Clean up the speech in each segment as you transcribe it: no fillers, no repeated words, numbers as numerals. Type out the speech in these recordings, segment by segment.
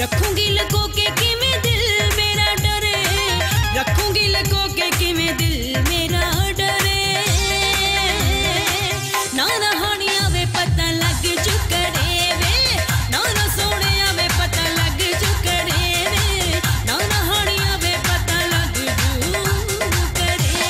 रखूंगी लको के किवें दिल मेरा डरे, रखूंगी लको के किवें दिल मेरा डरे। ना हानिया वे पता लग चुकरे वे, ना सोने वे पता लग चुकरे वे, ना हानिया वे पता लग चुकरे।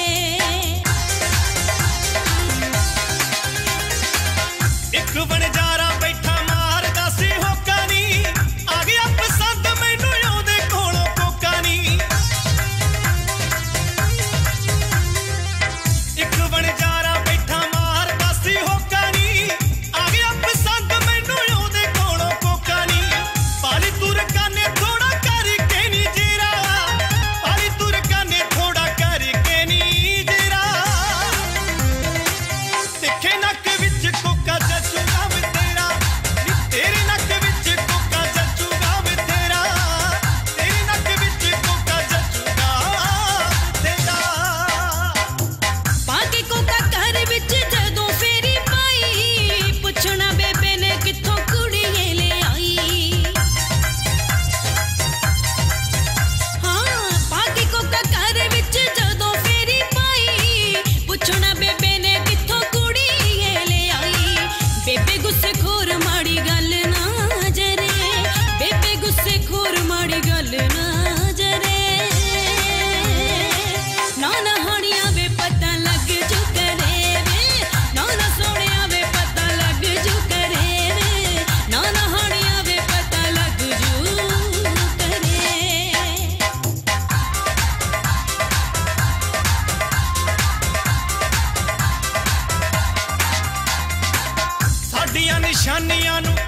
एक बनजारा बैठा मारदा सी होका नी, आ गया पसंद मैनू ओदे कोलों कोका नी। एक बनजारा बैठा मारदा सी होका नी, आ गया पसंद मैनू ओदे कोलों कोका नी। पाली तुरका ने थोड़ा करके नी जेरा, पाली तुरका ने थोड़ा करके नी जेरा। दिखे नक विच कोका जचूगा वे तेरा, नी तेरे नक विच कोका जचूगा वे तेरा, तेरे नक विच कोका जचूगा तेरा। पाके कोका घर विच जदों फेरी पाई, पुछना बेबे ने कित्थों कुड़िए ले आई। हाँ पाके कोका घर विच जदों फेरी पाई, पुछना बेबे ने कित्थों कुड़िए ले आई। बेबे गुस्से खोर माड़ी गल ना जरे, बेबे गुस्से खोर माड़ी गल ना जरे। ना हानिया वे पता लग चुकरे वे, ना सोनिया वे पता लग चुकरे वे, ना हानिया वे पता लग चुकरे। साडियां निशानियां नू